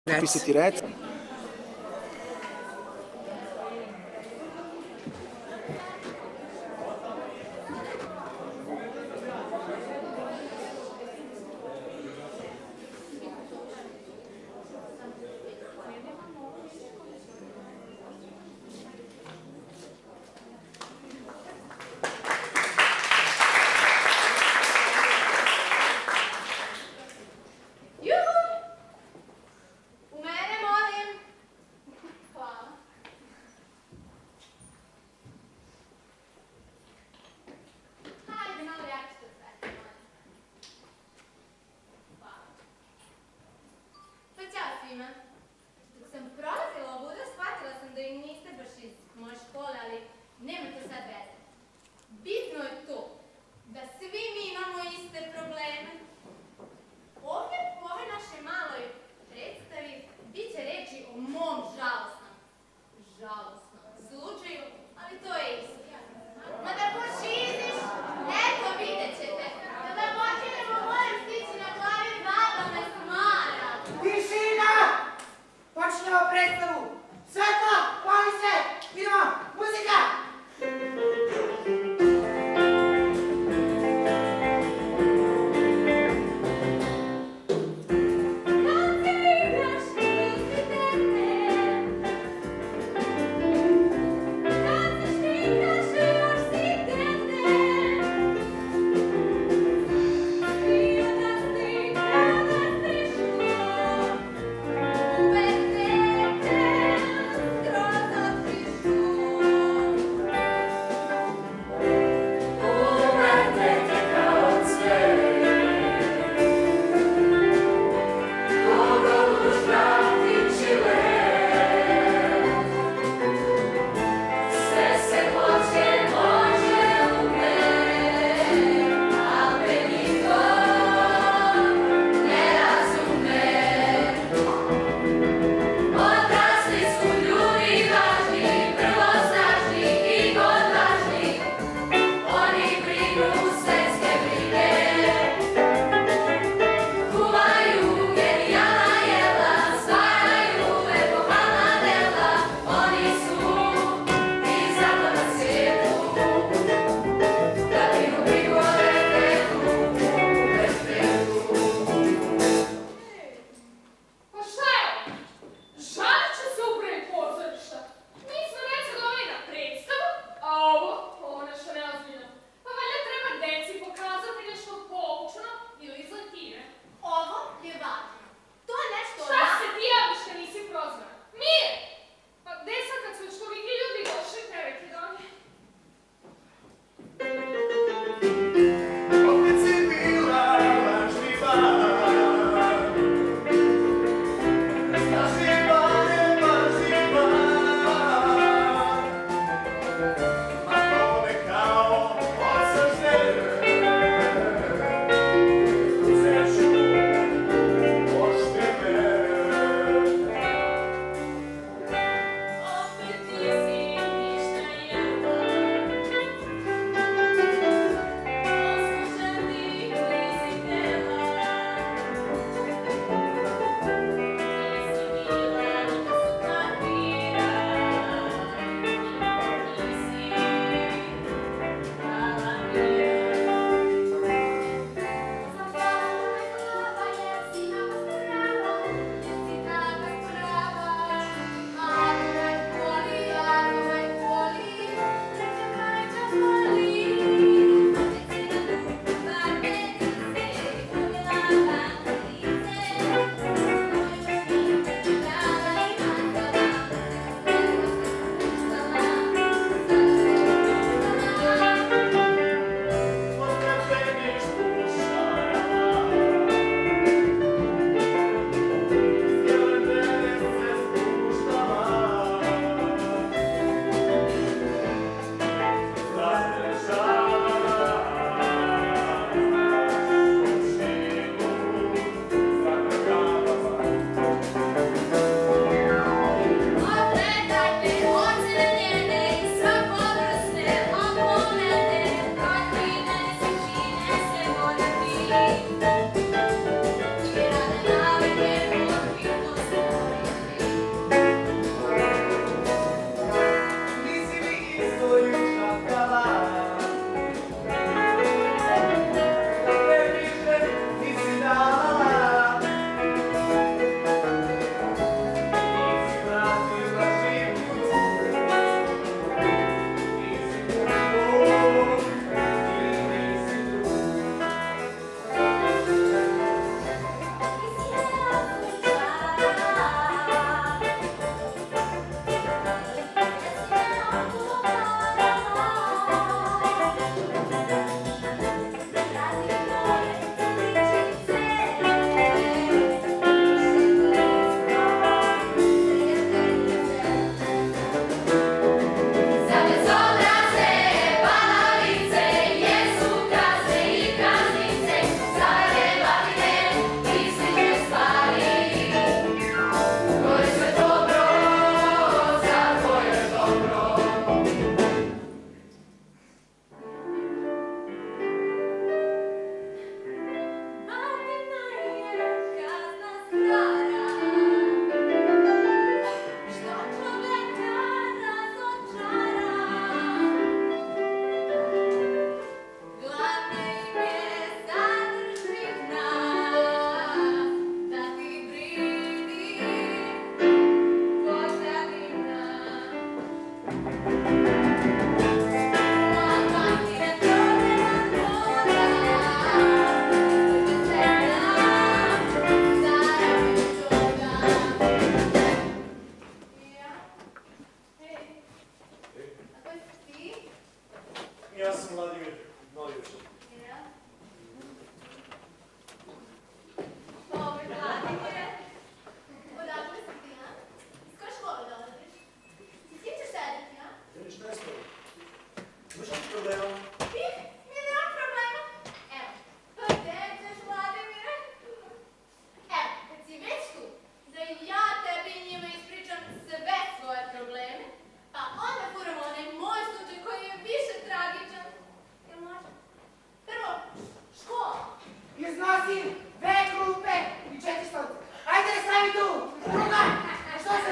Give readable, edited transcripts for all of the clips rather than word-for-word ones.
Ti reci. Dok sam prolazila ovuda, shvatila sam da im niste baš iz moje škole, ali nema to sad veze. Bitno je to da svi mi imamo iste probleme. Ovdje u ovoj našoj maloj predstavi bit će reći o mom žalosnom slučaju, ali to je istina. Ma da pošiziš, eto vidjet ćete. Kada počinemo moram stići na glavi, baba me smara. Tišina!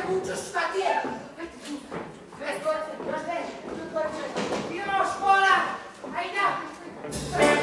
Cuccio, sta dietro! Presto, tutto al centro. Io a scuola! Aida!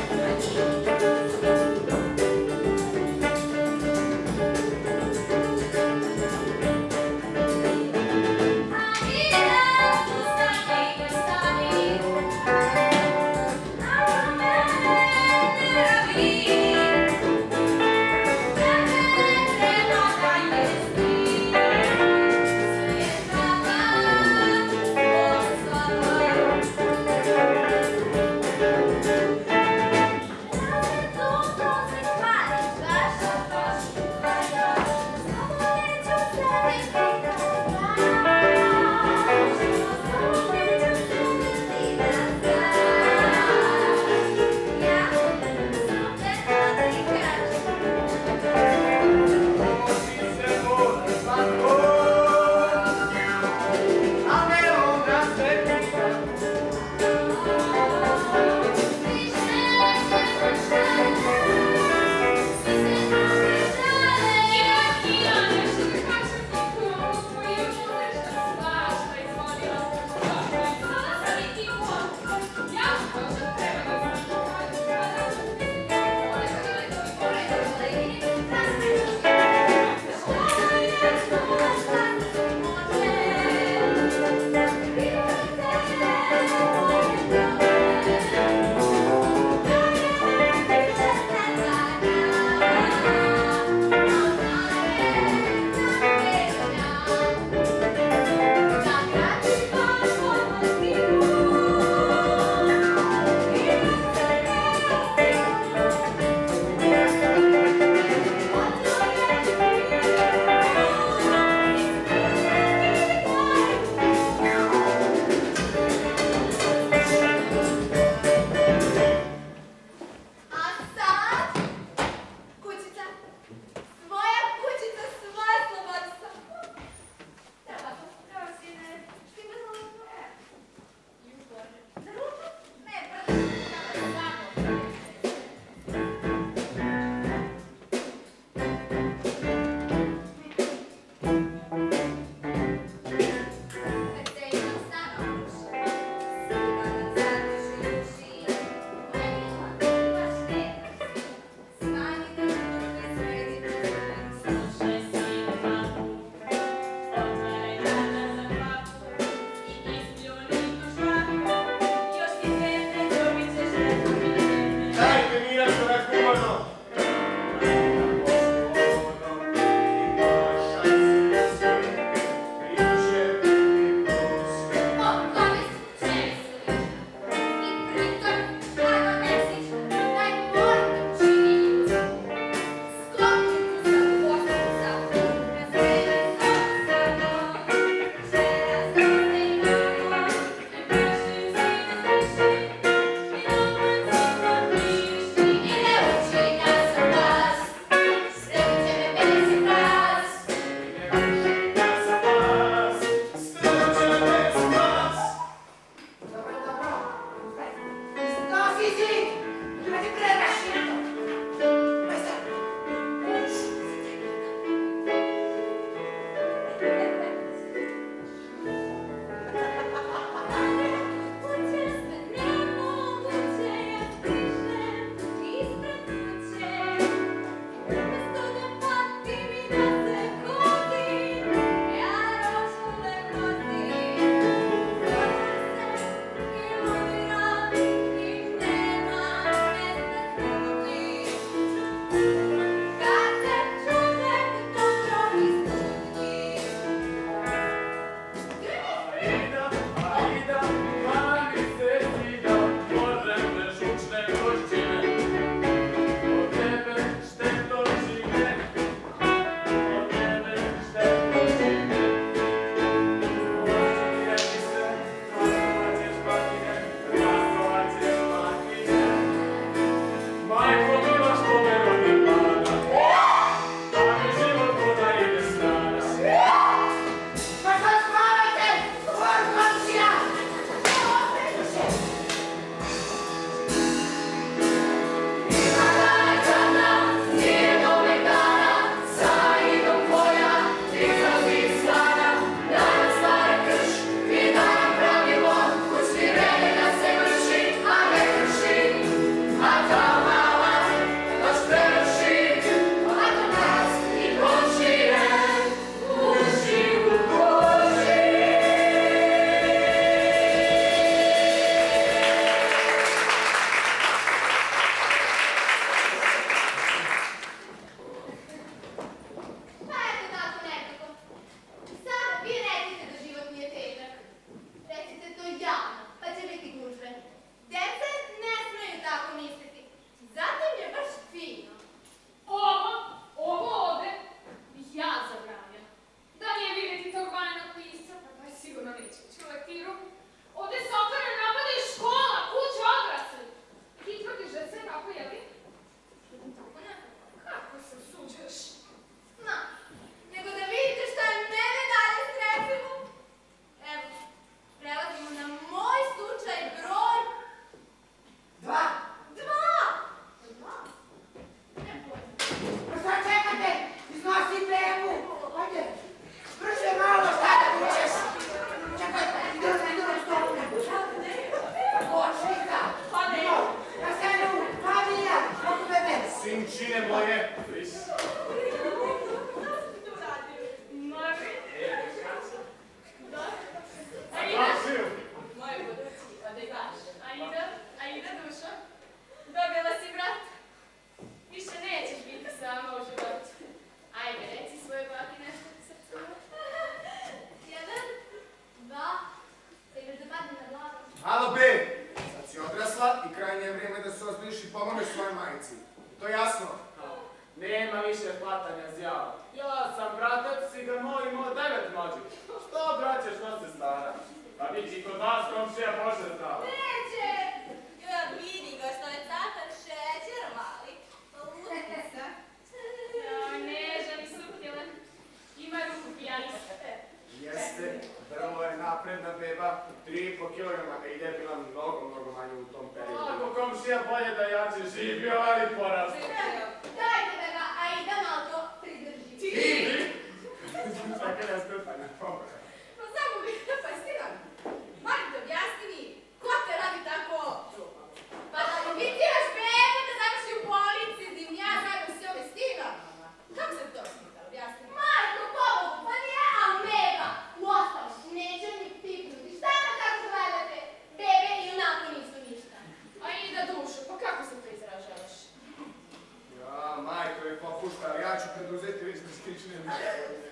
biti kod vas komšija Bože zdravo. Neće! Ja vidi ga što je catar šećer mali. Lutica. Joj, nežan i suptilan. Ima ruku pijaniste. Jeste, vrlo je napredna beba, 3,5 kilograma i debila mnogo manje u tom periodu. Ako komšija bolje da jače živio, ali porastu. Dajte da ga Aida malo pridrži. Ti? Čekaj da strpanja, pomoć. Pa samo mi, pa stiram. Molim te objasni mi, ko te radi tako općupalo? Pa da imitiraš bebu da završi u bolnici, dim ja zajedno s ove stiram. Kako se to smita, objasni mi? Majko, pobogu, pa nije ameba. Uostalom, neće mi pipnuti. Šta me tako gledate? Bebe i onako nisu ništa. A i da dušu, pa kako se to izražavaš? Ja, majko je popušta, ali ja ću preduzeti lične skrične mjere.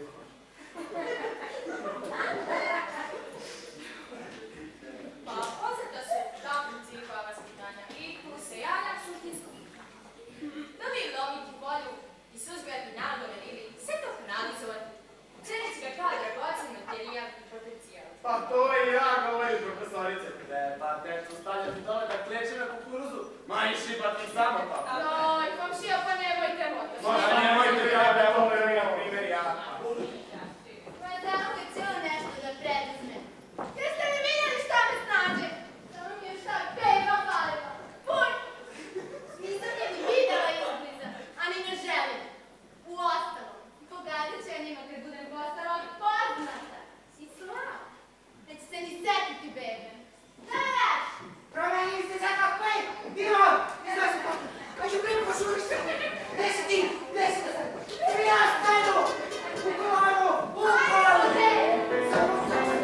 Pa, osjeta se ta principa vaspitanja i usejanja suštinskog. Da bi udomiti volju i suzbijati nadome ili sve to kanalizovati, ceneći ga kao dragocen materijal i potencijal. Pa to i ja govorim, profesorice. Pa teću stavljati dole da kleče na kukuruzu, ma i šibati samo pa. Joj, komšija, pa nemojte moto. Ma nemojte kada je ovo je na primjer ja. Pa je tako je cijelo nešto da preduzme. Jeste li vidjeli šta me snađe? Samo mi je šta beba falila. Puj! Nisam je ni vidjela izbliza, a ni ne želim. Uostalom, pogađat će njima kad budem postala poznata. I slava. Neće se ni setiti bebe. Znaš! Promenili ste za kako je! Idemo! Ne znam se kako! Kaži prema pošurište! Gde si ti? Gde si? Ili ja stanu! U kolanu! U kolanu! Samo samo!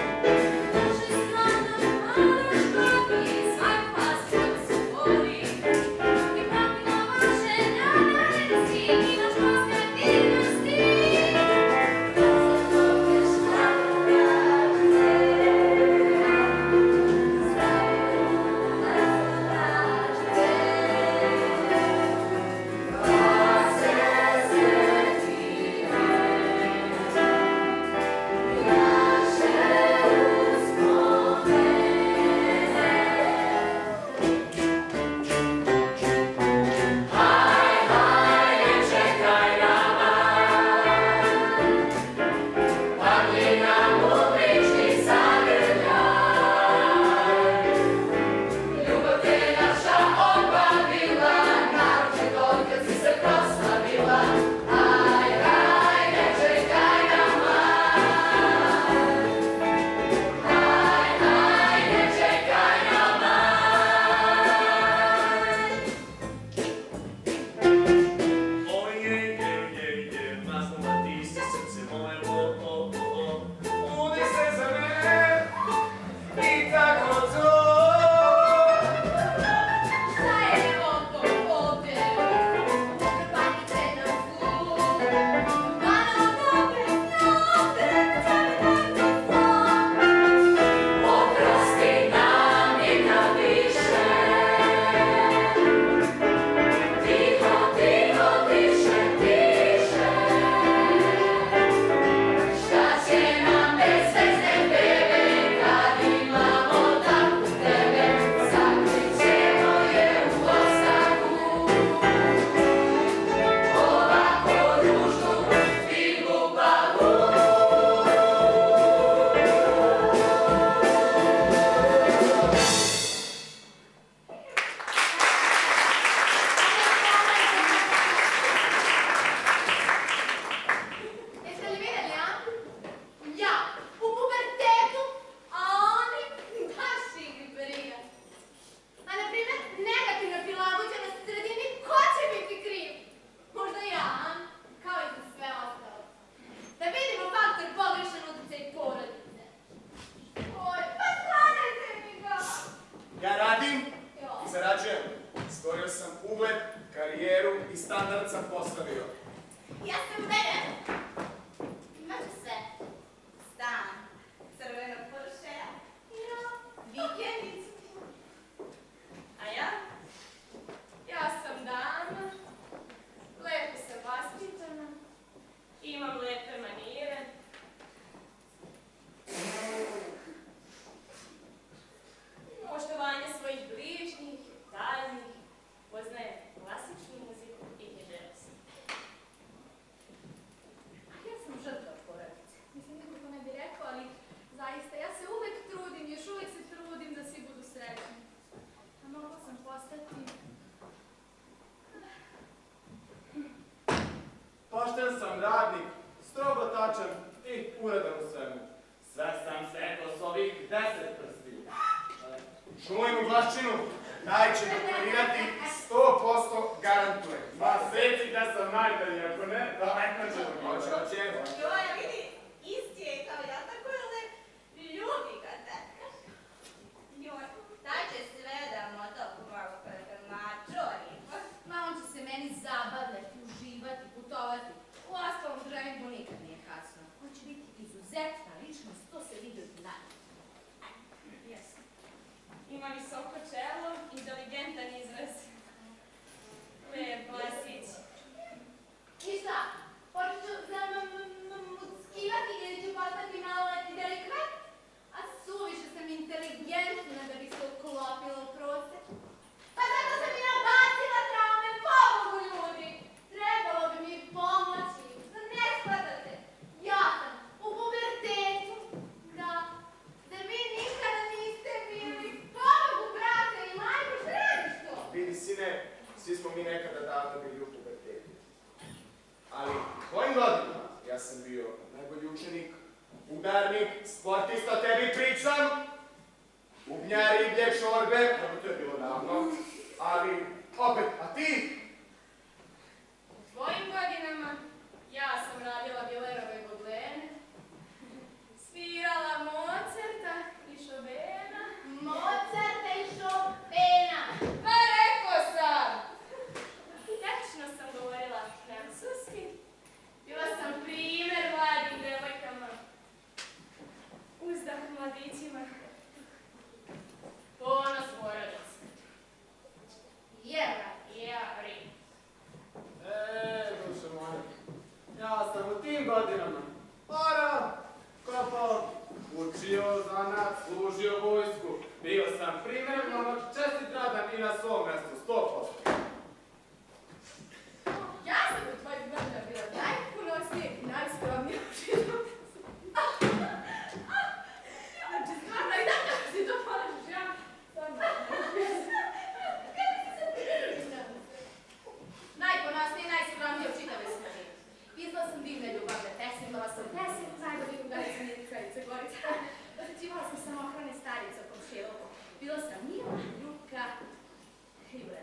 Thank you. Stvorio sam ugled, karijeru i standard sam postavio. Ja sam Bene. Imaću sve. Stan, crvenog Porschea, vikendicu. A ja sam dama, lepo sam vaspitana, imam lepe manire. Poštovanje svojih bližnjih, daljnjih, poznajem klasičnu muziku i književnost. Ja sam žrtva porodice. Mislim, niko to ne bi rekao, ali zaista ja se uvek trudim, još uvek se trudim da svi budu srećni. A mogla sam postati... Pošten sam radnik, strogo tačan i uredan u svemu. Sve sam stekao s ovih 10 prsti. Čujemo glaščinu, taj će doktorirati 100% garantujem. Maseci da sam najbolji, ako ne, daleko će do moći. Joja, vidi, isti je kao ja, tako je li ljubi ga tetkaš. Joj, taj će sve da mu to pomalo mačori. Ma on će se meni zabavljati, uživati, putovati. U ostalom treningu nikad nije kasno. On će biti izuzetna ličnost, to se vidi od dana. Jesno. Ima visoko čelo, inteligentan izraz. Lep glasić. I šta? Počet ću muckivati ili ću postati maloletni delikvent? A suviše sam inteligentna da bi se uklopila u prosek. Pa zato sam i nabacila traume, pomogu ljudi! Trebalo bi mi pomoći, da ne shvatate. Ja sam u pubertetu. Da. Zar vi nikada niste bili? Pomogu, brate i majku, središ to! Vidi, sine, svi smo mi nekada davno bili u pubertetu. Ali kojim godinama ja sam bio najbolji učenik, udarnik, sportista, tebi pričam, bubnjar, riblje, šorbe, to je bilo davno, ali opet, a ti? U tvojim godinama ja sam radila Bilerove Godlene, svirala Mozarta i Chopina. Mozarta i Chopina! Pa rekao sam! Tečno sam govorila francuski. Bila sam primer mladim devojkama. Uzdah mladićima. Ponos porodice. Jevri. Duše moje, ja sam u tim godinama para, kopao, učio zanat, služio vojsku, bio sam primjerno čestit radan i na svom mjestu, 100%. Ja sam u tvojih godina bila najponosnije i najskromnije u životu. Znači, stvarno, i da kako si to polažiš, ja stvarno. Kako si se prilična? Najponosnije i najskromnije u čitave smrti. Pisala sam divne ljubavne pesme, imala sam 10 najboljih ugarica Milica Gorica. Posjećivala sam samohrane starice u komšiluku. Bila sam mila, ljubka i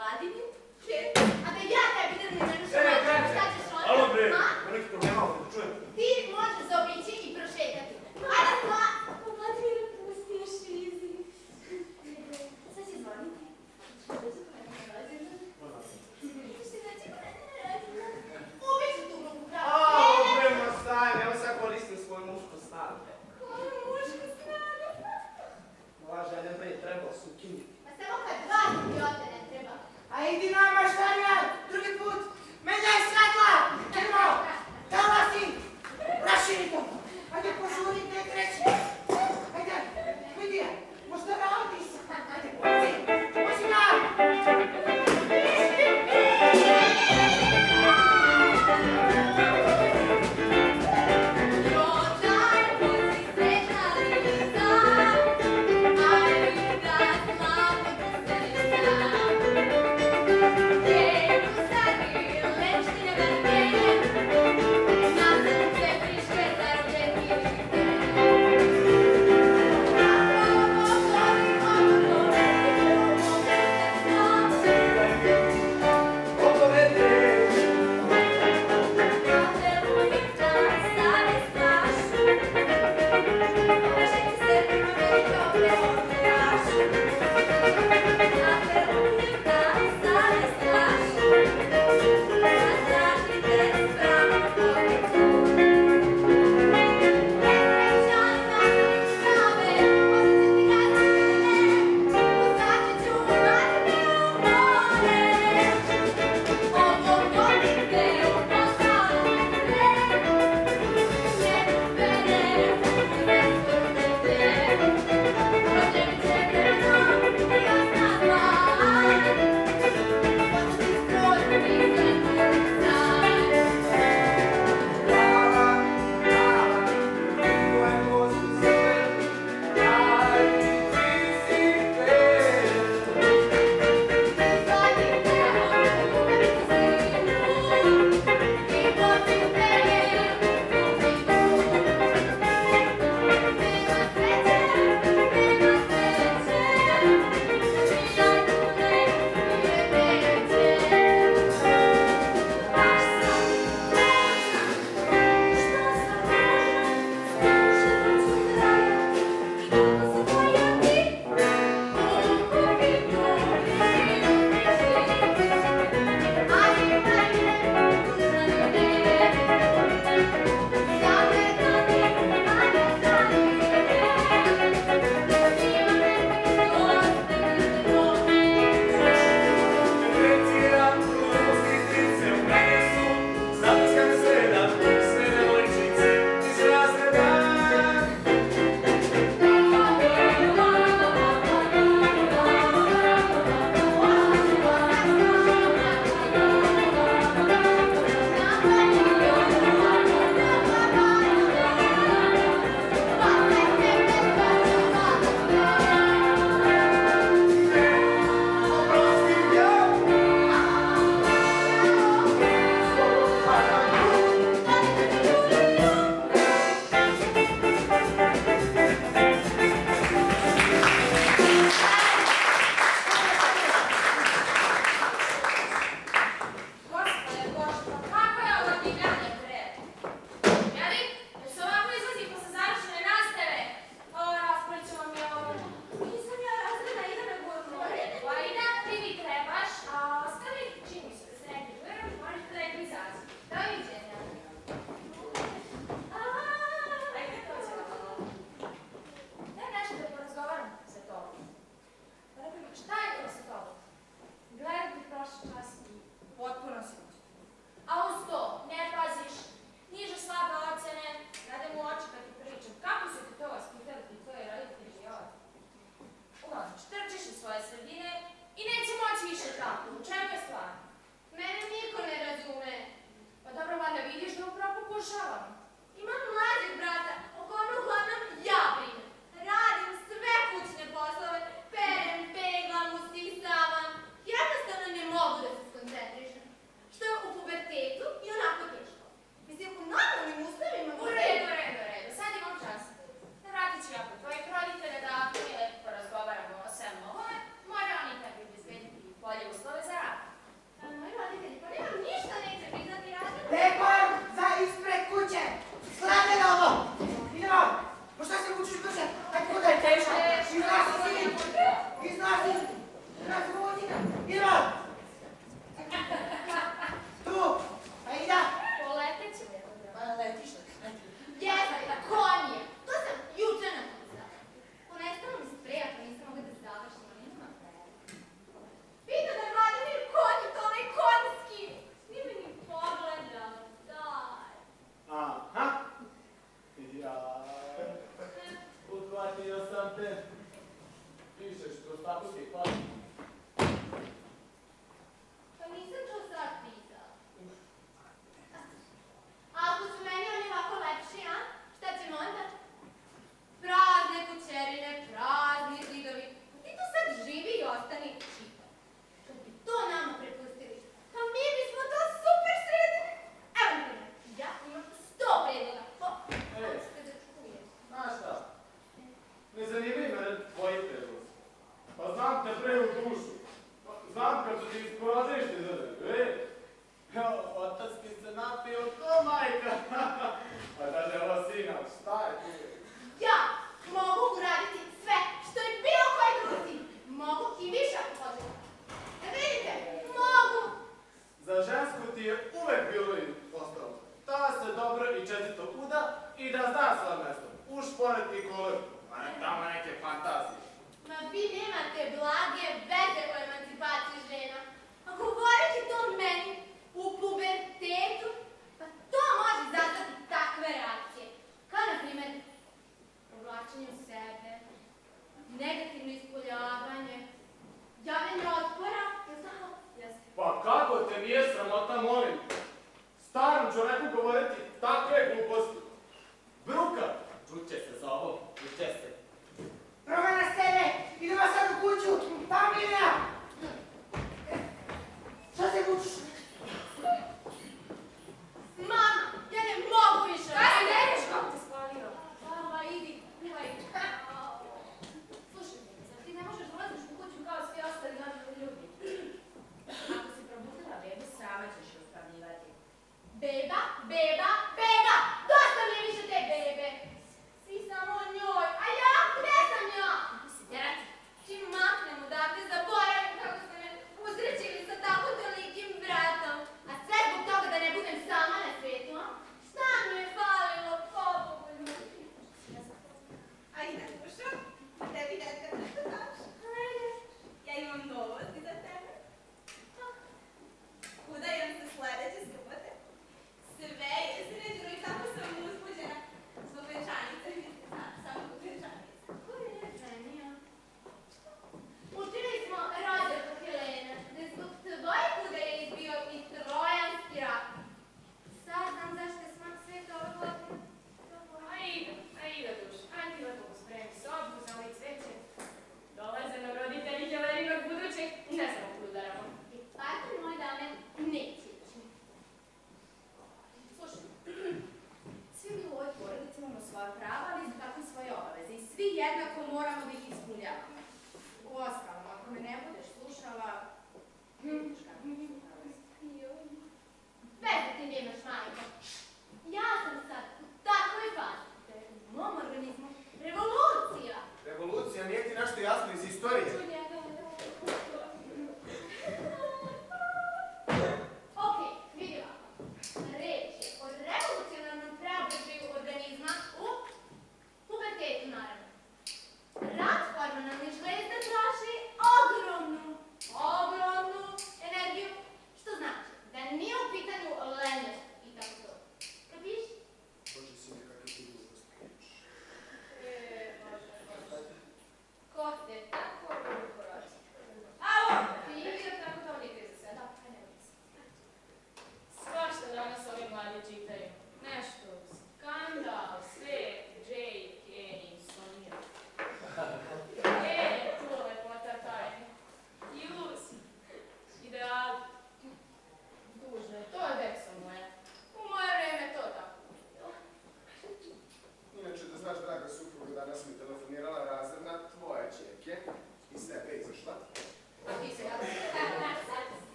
Vladimir? A da ja tebi da ne narušam, šta ćeš onda? Alo bre, Ha? ima neki problema ovdje, da čujem. Ti možeš zaobići i prošetati. Ajde, sva! Vladimir, pusti još izi. Sad će zvoniti. Ubiću tu glupu kravu. Alo bre, ma staj, nema sad koristim svoju mušku snagu. Koju mušku snagu? Moja želja bre, treba se ukinuti. Pa samo kad dva idiote ne treba. A i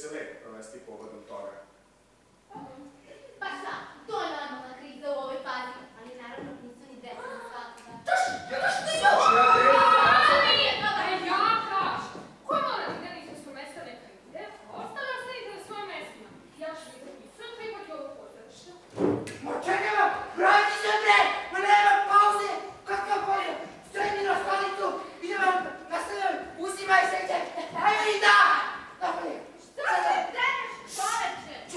se let provesti povodom toga. Pa šta, to je normalna kriza u ovoj fazi, ali naravno nisu ni deca na svakoga. Ko mora da ide na izvrsto mesta neka ide, ostale ostavite na svojim mestima. Ja ću mi zapisujem pa ipak je ovo pozdravište. Ma čekaj vam, vrati se bre, ma nema pauze, kakva pauza, srednji na stolicu, idem vam, nastavljam, uzimaj se, ajmo i da, napolje. Šta se trebaš, čoveče?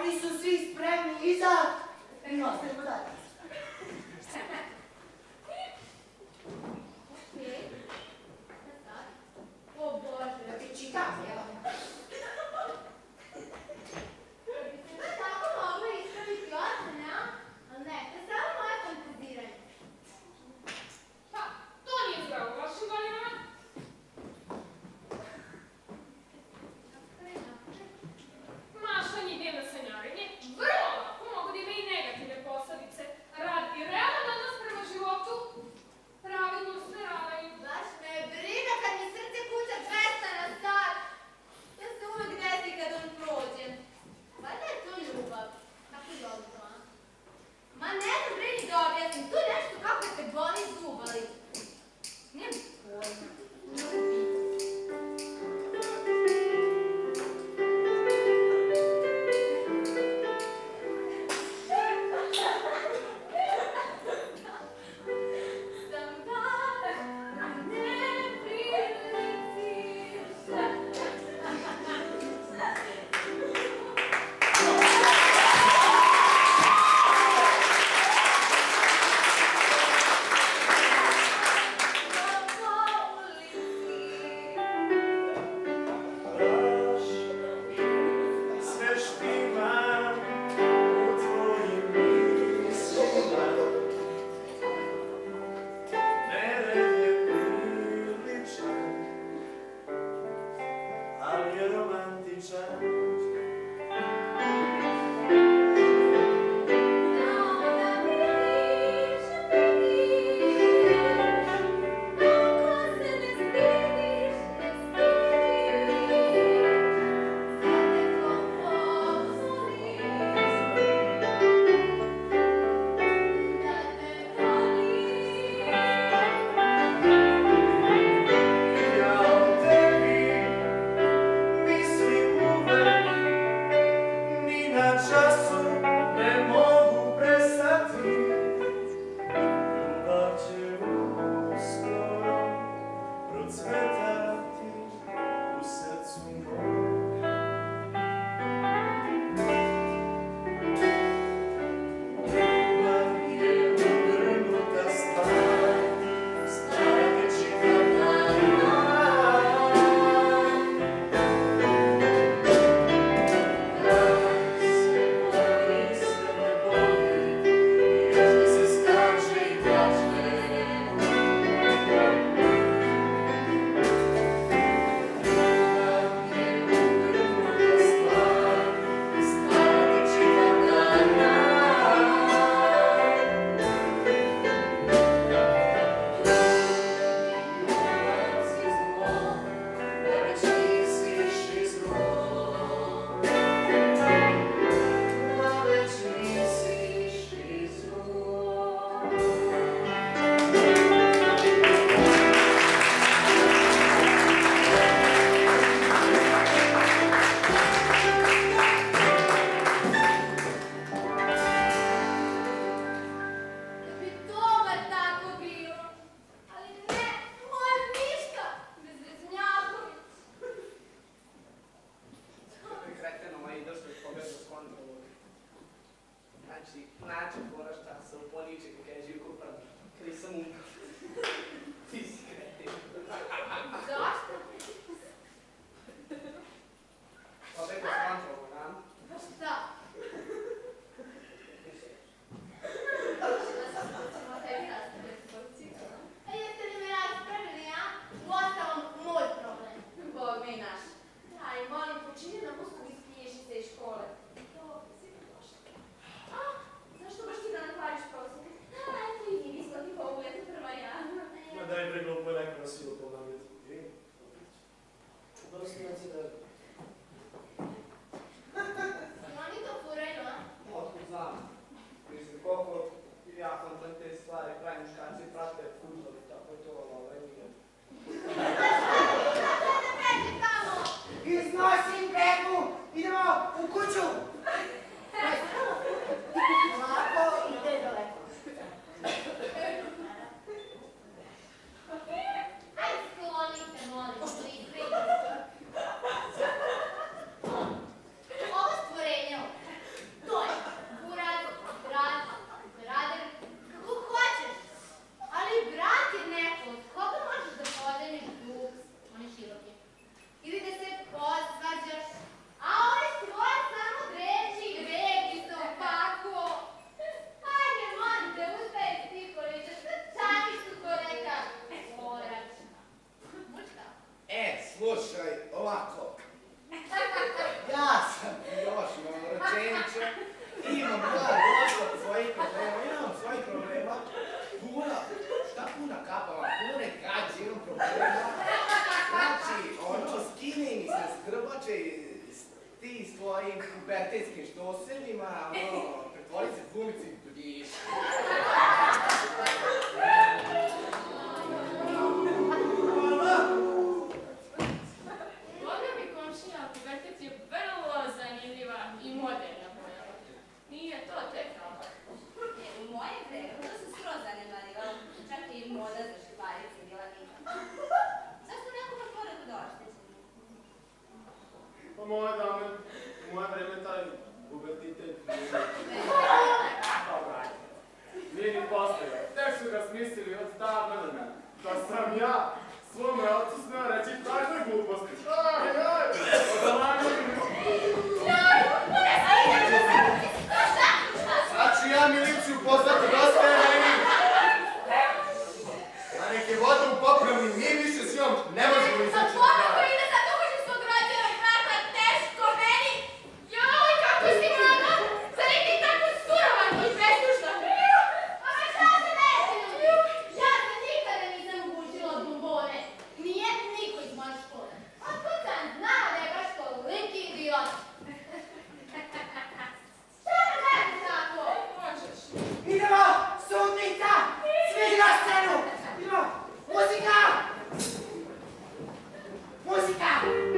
Oni su svi spremni iza i nastavimo dalje. O Bože. Da ti čitam, evo. Bi se tako moglo ispraviti ocene, a? Ali ne, to je samo moje fantaziranje. Pa, to nije zdravo u vašim godinama. Mašanje i dnevno sanjarenje vrlo lako mogu da ima i negativne posljedice. Rad i realan odnos prema životu pravilno usmeravaju. Baš me briga kad mi srce kuća 200 na sat. To se uvijek desi kad on prođe. Valjda je to ljubav. Kako je dobro to, a? Ma ne znam, brini da objasnim. Tu je nešto kako te boli zub, ali... Nemam pojma. Mora biti. Zgrbače, ti s tvojim pubertetskim štoseljima, pretvori se glumici budiš. Boga mi komšija, pubertet je vrlo zanimljiva i moderna pojava. Nije to tek tako. U moje vreme to se skroz zanemarilo, čak i moda za šiparice bila nikad. Sad smo nekako poredu doštećeni. Pa moje dame, u moje vreme taj pubertitet nije ni postojao. Tek su ga smislili od davno vremena. Da sam ja svome ocu smeo reći takve gluposti. Sad ću ja miliciju pozvati, dosta je meni. A nek je voda u popravni, nije više s njom, ne možemo izaći. Kako ide za dužništvo građanog brata, teško meni? Joj, kako si mlada? Zar je ti tako surovan i bezdušna? Pa šta se desi, ljudi? Ja se nikada nisam ugušila od bombone. Nije niko iz moje škole. Otkud sam znala da je baš toliki idiot? Šta me gledate tako? Možeš. Idemo, sudnica! Svi na scenu! Idemo, muzika! Muzika!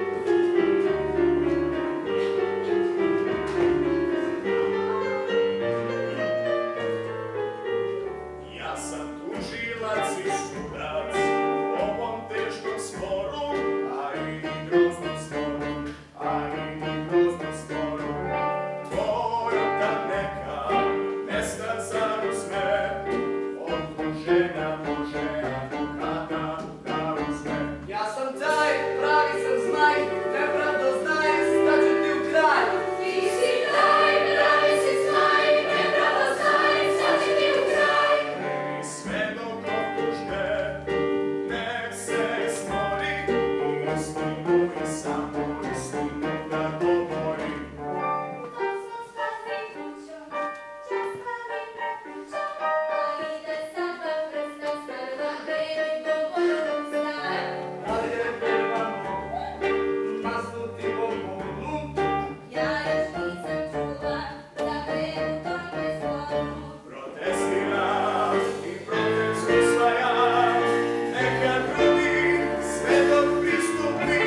Ja sam tužilac i sudac u ovom teškom sporu, a i groznom sporu, a i groznom sporu. Porota neka neskazano sme, odlužena može advokata da uzme. Ja sam taj, pravi sam znaj, nepravdo znaj, staću ti u kraj. Ti si taj, pravi si znaj, nepravda znaj, sad će ti u kraj. I sve dok optužbe, nek se smori, istinu i samo istinu da govori. To smo spasli kućom, čas slavim kućom, a ide sad dva prsta stavila, baby, govorom staj. Ali je trebamo masnuti bombu. Ja još nisam čula za bebu tome zvoru. Protestira i protest usvaja, neka trudi sve dok pristupi.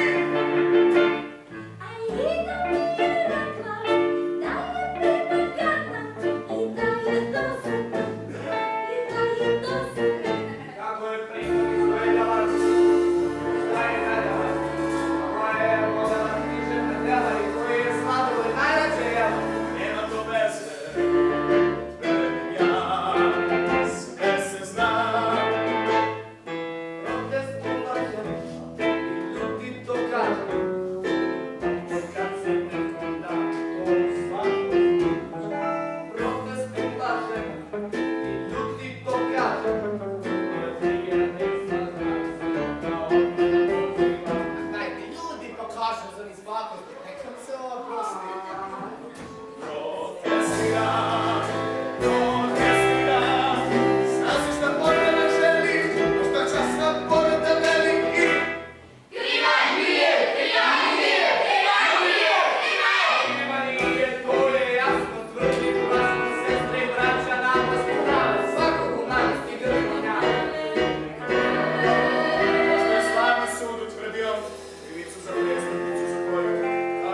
A jedna mi je rekla da je beba gadna i da je dosadna, i da je dosadna. Kako je pritom izgledala? Šta je gledala? Koja je vodala književne dela i koje je sladoled najrađe jela? Nema to veze, velim ja, sve se zna. Protest ulažem i ljudi to kažem. Kad se nekom da, to svako zna. Protest ulažem i ljudi to kažem. Jer ti je nisam znam kao poziva. Dajte, ljudi to kažu za niz pakosti, neka mi se oprosti. Protestira, protestira, zna si šta potreba želi, a šta časna porota veli i... Kriva nije, kriva nije, kriva nije, kriva je. Nema nije, to je jasno, tvrdi glasno, sestre i braća, napasti prava, svakog u navesti grlinja. Možda je slavni sud utvrdio krivicu za prijestupnicu za koju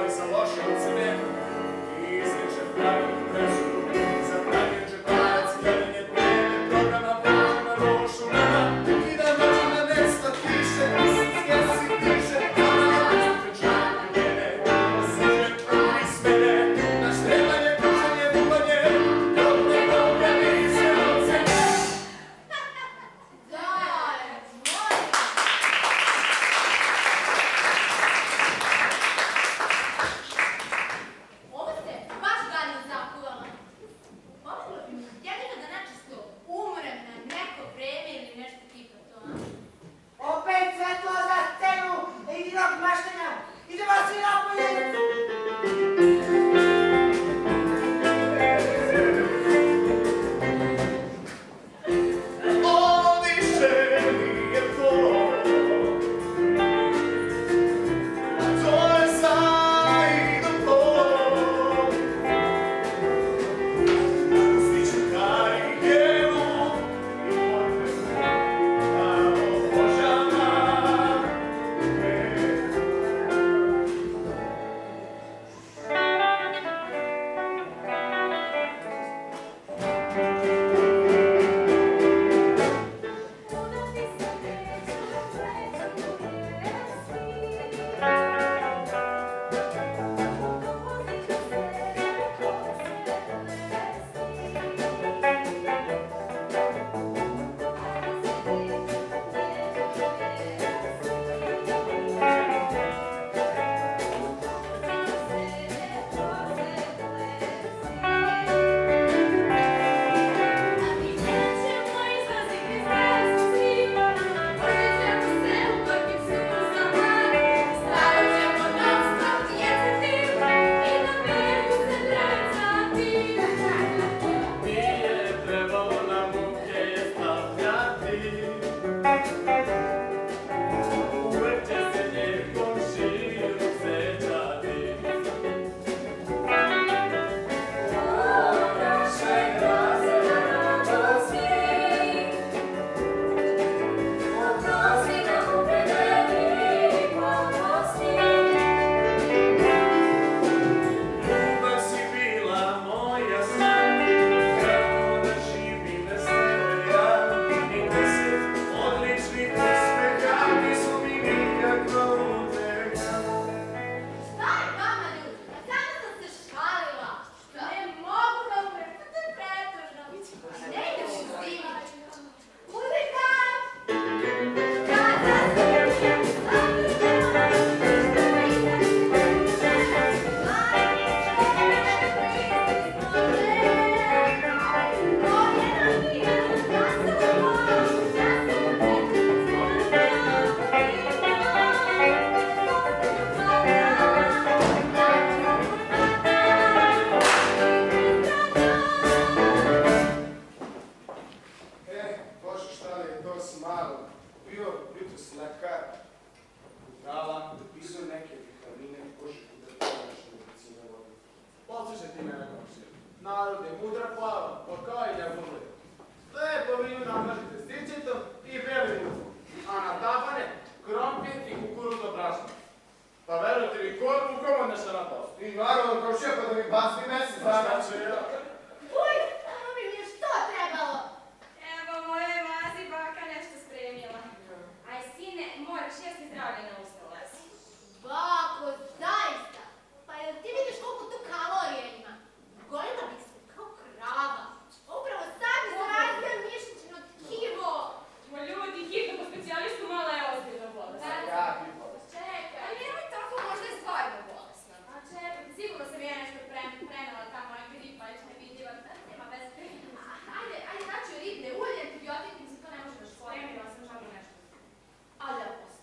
nešto na poslu. Ti naravno kao šepa da mi baci mjesec dana. Šta će ja? Uj, samo bi mi je što trebalo. Evo moje mazi baka nešto spremila. Aj sine, moraš jesti zdravlje na ustalac. Bako, zaista. Pa jel ti vidiš koliko tu kalorija ima? Golila bih se kao krava. Upravo sad mi se razvija mišićno tkivo. Ma ljudi, hitno po specijalistu, mala je ozbiljno bolesna. Ja ti bolest. Čekaj, a nemoj tako, možda je stvarno bolesna. A čekaj, sigurno sam ja nešto prenela tamo, neka ripa, već nevidljiva, nema veze. Ajde, daću ribne ulje, antibiotik, mislim, to ne može da škoda. Spremila sam žalu nešto. Ali ja posto.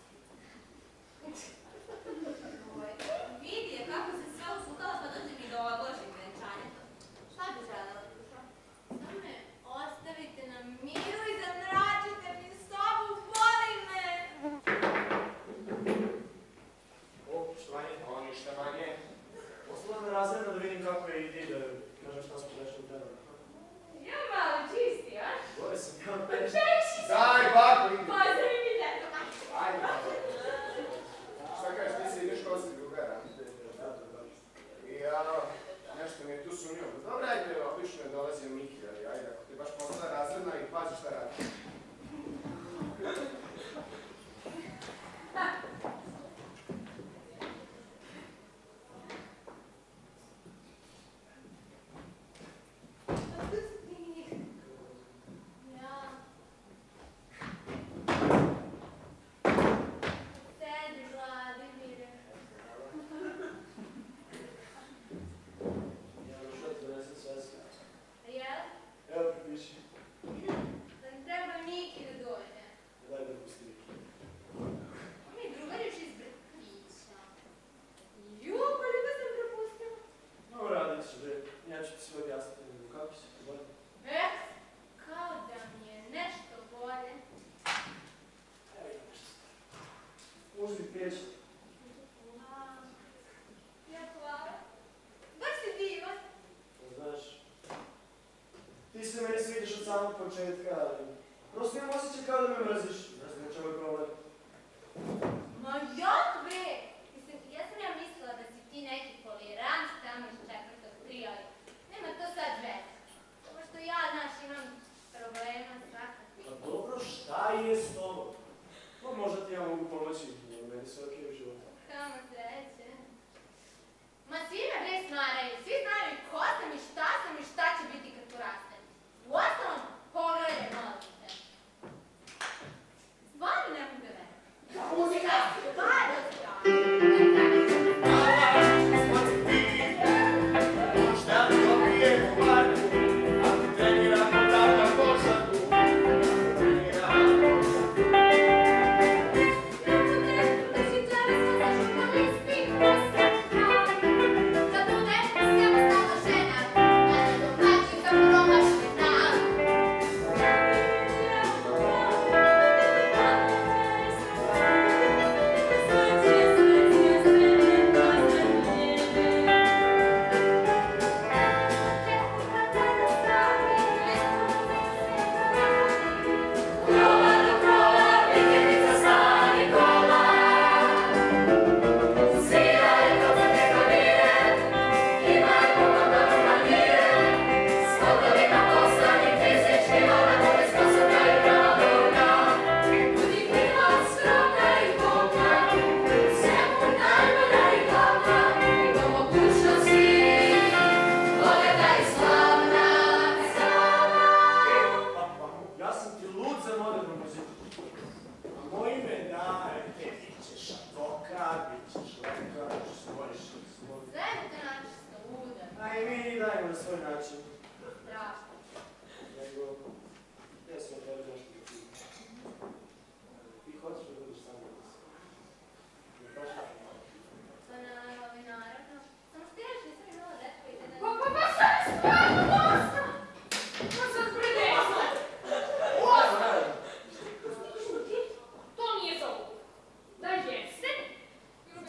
Vidi je kako se sve usudala, pa dođe mi da odložim venčanjeto. Šta bi želela, dušo? Samo me ostavite na miru i zamračite mi sobu, volim me! O, štovanje, o, ništa manje. Poslala me razredno da vidim kako je ide, da kažem šta smo nešto trebali. Ja malo čisti, a? Gore sam ja peć. Daj, bako, idi. Pozdravi mi djeto. Ajde, bako. Šta kažeš, ti se ideš kod si drugara? Ja, nešto mi je tu sumnio. Dobro, ajde, obično je dolazio Miki, ali ajde, ako ti baš postala razredna i pazi šta radi. Sedi, Vladimire. Ja još da ti donesem sveska. Jel? Evo pripiši. Da mi treba Miki da dođe. Daj da pusti Miki. A mi drugar još iz Brkića. Ju, koliko sam propustila. No, radit ću, bre. Ja ću ti sve objasniti. Kako si ti bolje? Kao da mi je nešto bolje. Evo ima nešto. Uzmi peć. Ja hvala. Baš si divan. Znaš, ti se meni sviđaš od samog početka, ali prosto imam osjećaj kao da me mrziš. Ne znam u čemu je problem. Ma jok bre! Mislim, ja mislila da si ti neki polirant tamo iz 4. ali nema to sad veze. Pošto ja, znaš, imam problema svakakvih. Pa dobro, šta je s tobom? Pa možda ti ja mogu pomoći, meni sve okej u životu. Kamo sreće. Ma svi me bre smaraju, svi znaju i ko sam i šta će biti kad porastem. Uostalom, pogledaj, molim te. Stvarno ne mogu da verujem. Muzika! Stvarno. Šta mi dobijemo Marku, ako treniramo tata košarku?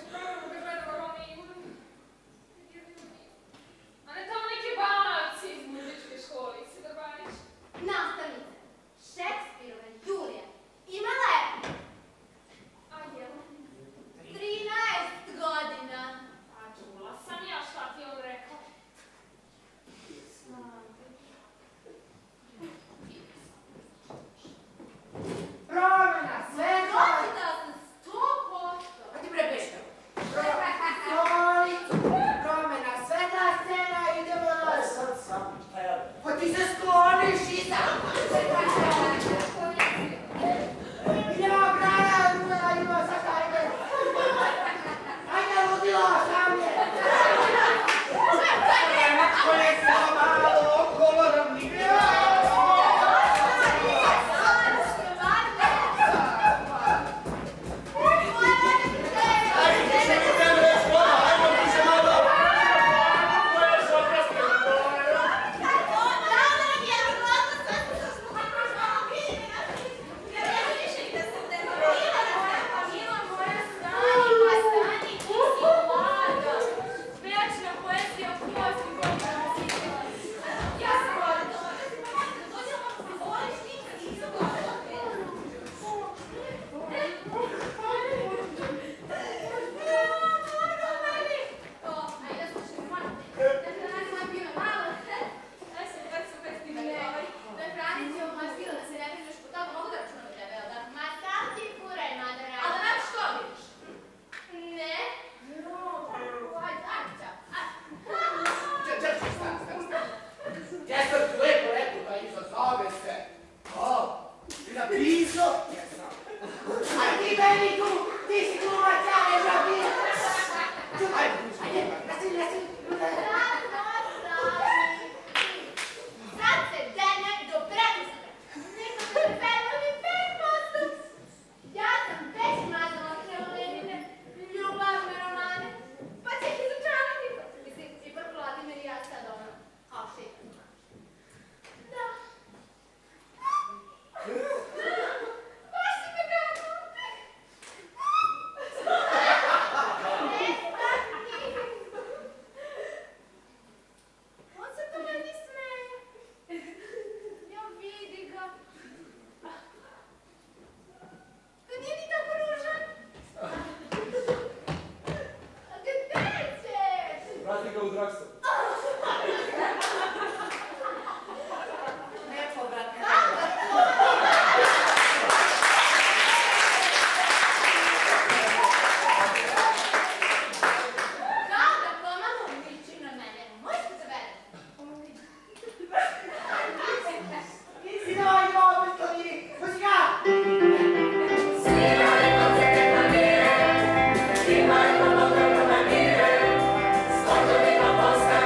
A ne tamo neke baci. Ajde, nastavi. Sad se dene do prekusada. Niko se ne pedno ni 5%. Ja sam već mazala Helenine ljubavne romane, pa će ih izučavati. Mislim, ipak Vladimir i ja sad ono, kao šitam. Da. Baš si me gledala. On se to meni smeje. Ja vidi ga. Pa nije ni tako ružan. A gde ćeš? Vrati ga u dragstvo. Nepovratno. Kao da pomalo liči na mene. Možete se veriti? Sinovi, opustovi, muzika! Imajmo dobro manire, stotovima postavimo.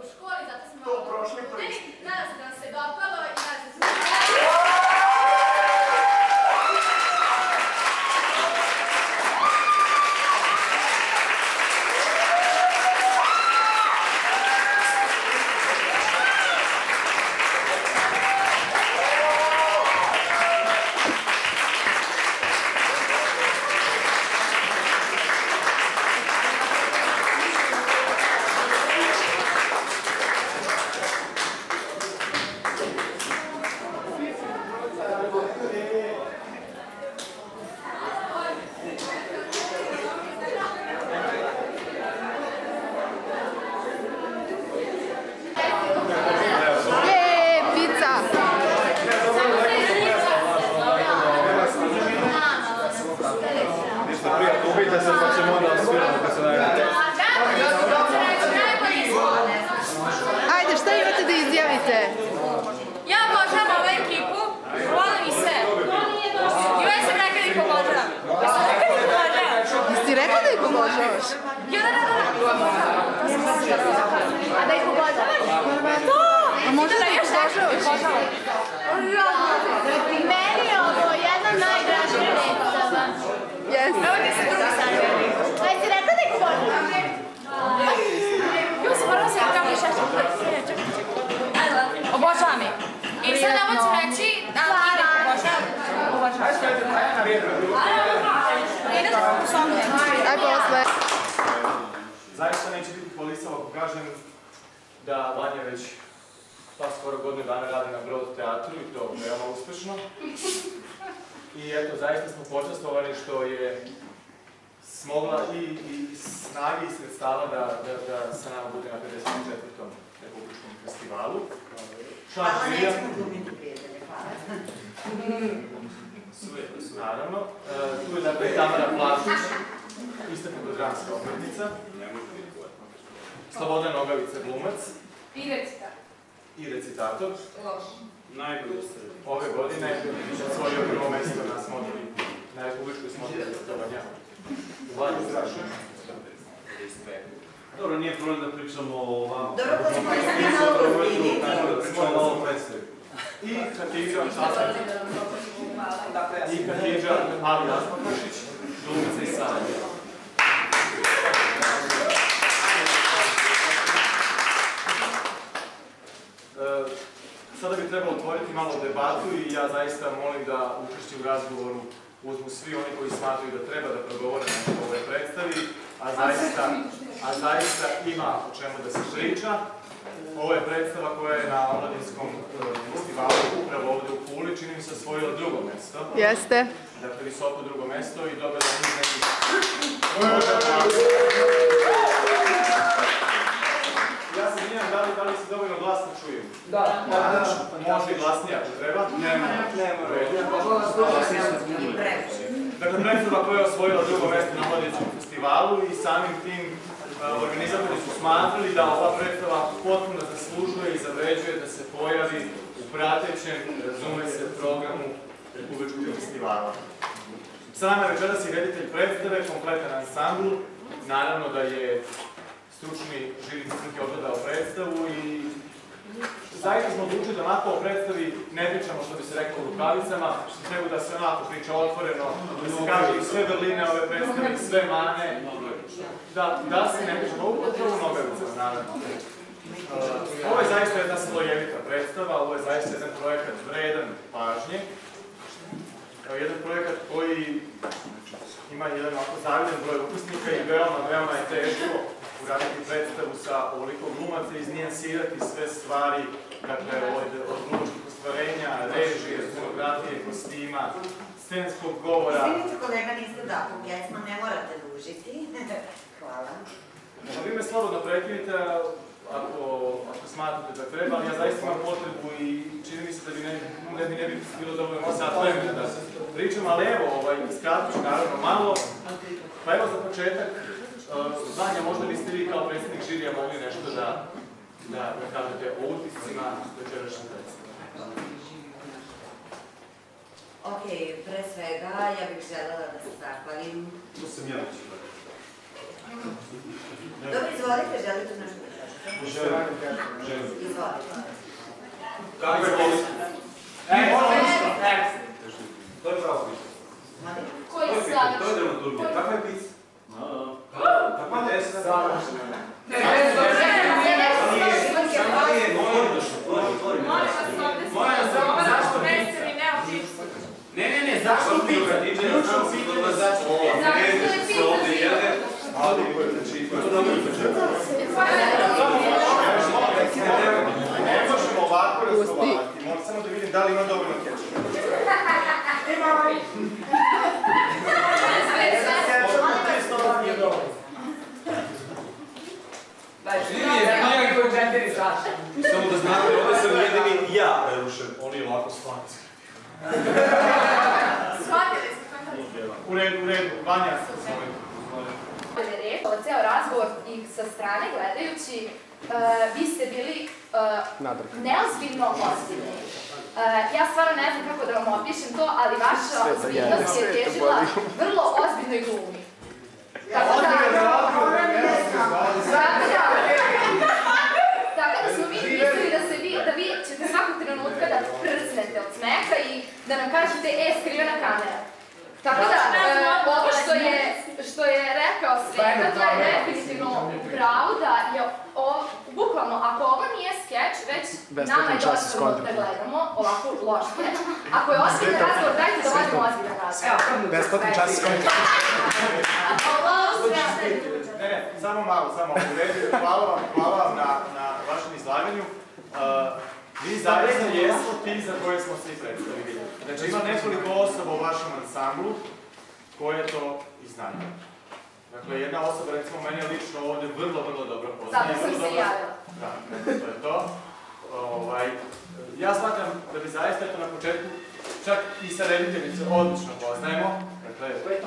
u školi, zato smo To prošli put. Nadam se da vam se dopalo i nadam se da Ajde, šta imate da izjavite? Ja obožavam ovu ekipu, volim i sve. I uvijek sam rekla da ih obožavam. Jesi rekla da ih obožavaš? Ja da. A da ih obožavaš? To! A možda da ih obožavaš? meni je ovo jedna najdražih predstava. Jesi. Evo ti se drugi sad. A jesi rekla da ih obožavaš? Ju se morala se kako je šešće. Obožavam ih. I sad ovo ću reći, da ide obožavam. Idete u sonde. Aj posle. Zaista neće biti polisao ako kažem da Vanja već pa skoro godinu dana radi na Brod teatru i to veoma uspešno. I eto, zaista smo počastovani što je smogla i snage i sredstava da sa nama bude na 54. republičkom festivalu. Hvala, nećemo glumiti prijatelje, hvala. Naravno. Tu je dakle Tamara Plašić, istaknuta dramska umetnica. Slobodan Nogavica glumac. I recitator. Najbolje se ove godine osvojio prvo mesto na smotri, na republičkoj smotri recitovanja u Vladu Zrašu. Dobro, nije problem da pričamo o ovom... Dobro, ko ćemo li na ovo zbriniti? Da pričamo o ovom predstavi. I Hatidža Ali Asmakašić, glumica iz Sarajeva. Sada bi trebalo otvoriti malo debatu i ja zaista molim da učešće u razgovoru uzmu svi oni koji smatruju da treba da progovore nešto o ovoj predstavi, a zaista ima o čemu da se priča. Ovo je predstava koja je na omladinskom festivalu upravo ovdje u Puli, čini mi se osvojila drugo mesto. Jeste. Dakle, visoko drugo mesto i dobila niz nekih... Ja se izvinjam, da li se dovoljno glasno čujem? Da. Može i glasnije ako treba? Nema. Dakle, predstava koja je osvojila drugo mesto na omladinskom festivalu i samim tim organizatori su smatrali da ova predstava potpuno zaslužuje i zavređuje da se pojavi u pratećem, razume se, programu Republičkog festivala. Sa nama je večeras i reditelj predstave, kompletan ansambl. Naravno da je stručni žiri crnke odgledao predstavu i zaista smo odlučili da onako o predstavi ne pričamo što bi se rekao u rukavicama, nego da se onako priča otvoreno, da se kaže i sve vrline ove predstave i sve mane, da se ne pričamo upravo u nogavicama, naravno. Ovo je zaista jedna slojevita predstava, ovo je zaista jedan projekat vredan pažnje. Jedan projekat koji ima jedan ovako zavidan broj učesnika i veoma je teško uraditi predstavu sa ovoliko glumaca i iznijansirati sve stvari, dakle, od glumačkih ostvarenja, režije, scenografije, kostima, scenskog govora. Izvinite kolega, niste dakle, jesmo, ne morate dužiti. Hvala. Vi me slobodno prekinite ako smatrate da treba, ali ja zaista imam potrebu i čini mi se da ne bi bilo dovoljno sat vremena da pričam, ali evo, skratit ću naravno malo. Pa evo za početak, Vanja, možda biste vi kao predsjednik žirija mogli nešto da kažete o utiscima večerašnje predstave. Ok, pre svega, ja bih želela da se zahvalim. To sam ja već. Dobro, izvolite, želite nešto da kažete? Kako je polis? To je pravo piće. Koji sad? To je dramaturgija. Kakva je pizza? Kakva je desna? Zašto pizza? Ne, zašto pizza? Ključno pitanje zašto Se ovdje jede, ali to nam je početak. Ne možemo ovako razgovarati, moram samo da vidim da li ima dovoljno kečapa. Samo da znate, ovdje sam jedini ja prerušen, on je ovako slanci. Shvatili smo. U redu, Vanja se zove. Ovo ceo razgovor i sa strane gledajući, vi ste bili neozbiljno ozbiljni. Ja stvarno ne znam kako da vam opišem to, ali vaša ozbiljnost je težila vrlo ozbiljnoj glumi. Tako da smo mi mislili da vi ćete svakog trenutka da prznete od smeha i da nam kažete, skrivena kamera. Tako da, ovo što je rekao Sveta, to je definitivno pravo da je bukvalno, ako ovo nije skeč, već nama je dosta da gledamo ovako loš skeč. Ako je ozbiljan razgovor, dajte da vodimo ozbiljan razgovor. Besplatni čas s kontra. Ne, samo malo, u redu. Hvala vam na vašem izlaganju. Vi zaista jesmo ti za koje smo svi predstavili. Znači ima nekoliko osoba u vašem ansamblu koje to i znaju. Dakle, jedna osoba, recimo, meni lično ovdje vrlo dobro poznaje. Zato sam se javila. Da, to je to. Ja smatram da bi zaista to na početku, čak i sa rediteljicom, odlično poznajemo. Dakle,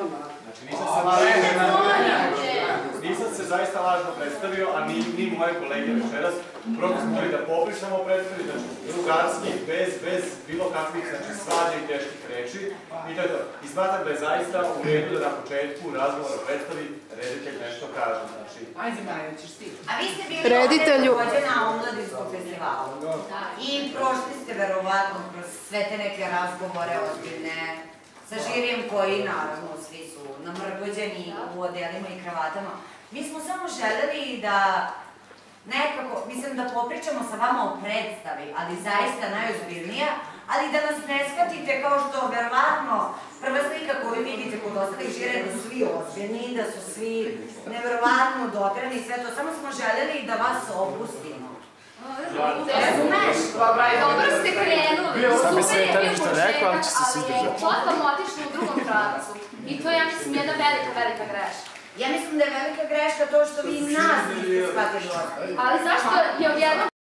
nisam se zaista lažno predstavio, a ni moje kolege večeras. Prvo smo htjeli da popričamo o predstavi, znači drugarski, bez bilo kakvih svađa i teških reči. I to je to. I smatram da je zaista u redu da na početku razgovora o predstavi reditelj nešto kaže. Ajde Maja, ćeš ti. A vi ste bili ovdje također na Omladinskom festivalu. I prošli ste verovatno kroz sve te neke razgovore ozbiljne sa žirijem koji, naravno, svi su namrgođeni u odelima i kravatama. Mi smo samo željeli da nekako, mislim da popričamo sa vama o predstavi, ali zaista najozbiljnija, ali da nas ne shvatite kao što verovatno prva slika koju vidite kod ostalih žire da su svi ozbiljni, da su svi neverovatno dotrani i sve to. Samo smo željeli da vas opustimo. Razumeš? Dobro ste krenuli. Sam bi Sveta Super je ništa bio rekao, ali će se početak, ali je suzdržati. totalno otišlo u drugom pravcu. I to je, ja mislim, jedna velika greška. Ja mislim da je velika greška to što vi nas niste shvatili ozbiljno. Ali zašto je odjednom